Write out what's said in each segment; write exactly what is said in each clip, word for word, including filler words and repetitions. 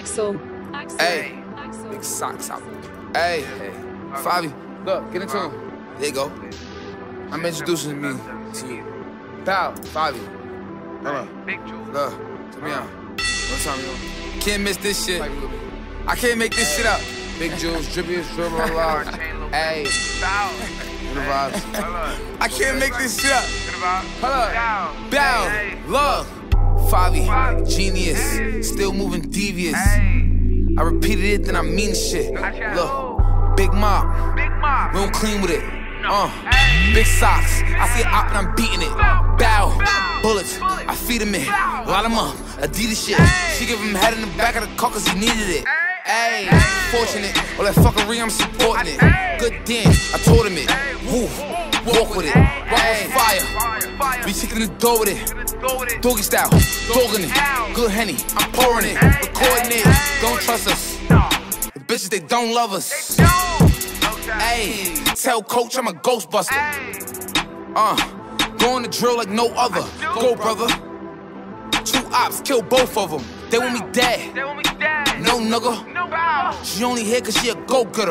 Axel. Axel. Hey. Axel. Big socks out. Hey. Hey. Favi, look, get into him. There you go. I'm introducing me to you. Pal, Favi. Hold on. Look, come here. One time, yo. Can't miss this shit. I can't make this shit up. Big Jules, drippiest, dribble alive. Hey. The vibes. I can't make this shit up. Hold up. Bow. Love. Favi. Genius. Still moving devious. I repeated it, then I mean the shit. Look. Big mop. We don't clean with it. Uh, big socks, I see it out and I'm beating it. Bow, bullets, I feed him in. Light him up, Adidas shit. She give him head in the back of the car cause he needed it. Ayy, fortunate, all that fuckery, I'm supporting it. Good dance, I told him it. Woo, walk with it. Ayy, fire, be kicking the door with it. Doggy style, dogging it. Good Henny, I'm pouring it. Recording it, don't trust us. The bitches, they don't love us. Ayy, tell coach I'm a Ghostbuster. Uh, going to drill like no other. Go, brother. Two ops, kill both of them. They want me dead. No, nigga. She only here cause she a go-getter.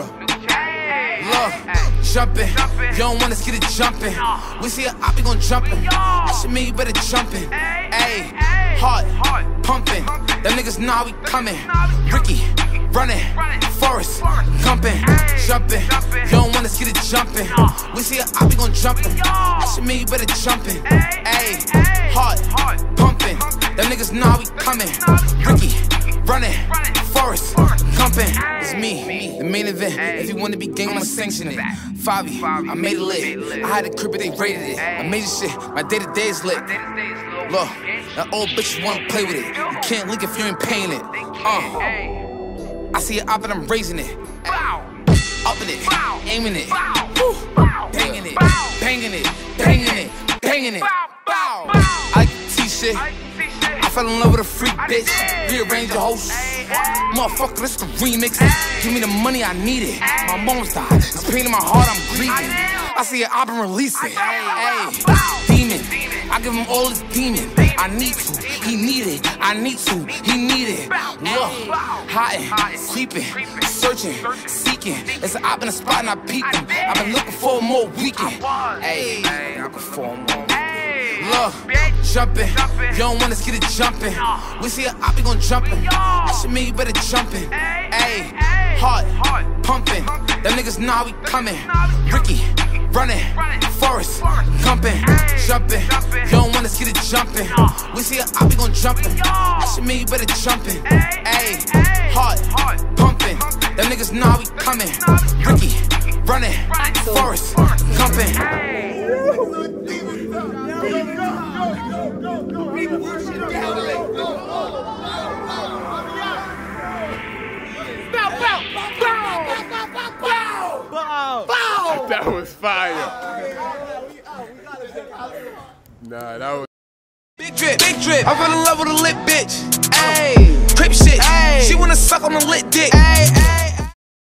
Look, jumping. You don't want us get it jumping. We see a op, we gon' jumpin'. That shit mean you better jumpin'. Ayy, heart, pumping. Them niggas know how we coming. Ricky, running. Forrest, jumping, jumping. You don't want us get it jumping. We see a op, we gon' jumpin'. That shit mean you better jumpin'. Ayy, heart, pumping. Them niggas know how we coming. Ricky, running. Forrest, jumping. It's me, the main event. If you wanna be gang, I'ma sanction it. Favi, I made it lit. I had a crib, but they rated it. I made this shit, my day to day is lit. Look, that old bitches wanna play with it. You can't link if you ain't paying it. Uh. I see it up and I'm raising it. Up in it, aiming it. Banging it, banging it, banging it, banging it. I like T-shit. I fell in love with a freak bitch. Rearrange the whole shit. Motherfucker, this the remix. Give me the money, I need it. My mom's died. It's pain in my heart, I'm grieving. I see it up and release it. Hey, demon. I give him all his demon. I need to, he need it. I need to, he need it. Look, hiding, creeping, searching, seeking. It's an op in the spot and I peep him. I've been looking for a more weekend. Hey, looking for a more weekend. Look, jumping. You don't want us get it jumping. We see a op, we gon' jumpin'. That shit mean you better jumpin'. Ayy, heart, pumping. Them niggas know how we coming. Ricky, running. Forrest, jumping, jumping. You don't want us get it jumping. We see a op, we gon' jumpin'. That shit mean you better jumpin'. Ayy, heart, pumping. Them niggas know how we coming. Ricky, running. Forrest, jumping. That was fire. Nah, that was. Big drip, big drip. I fell in love with a lit bitch. Ayy, crip shit. Ayy, she wanna suck on a lit dick. Ayy, ayy.